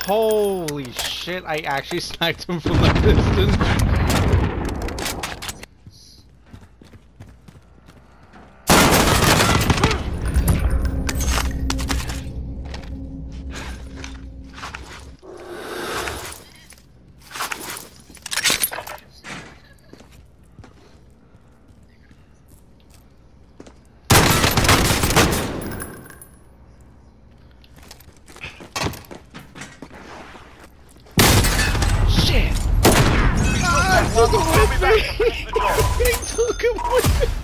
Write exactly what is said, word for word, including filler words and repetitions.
Holy shit, I actually sniped him from the distance. Shit! Ah, I took him with me! I took him with me!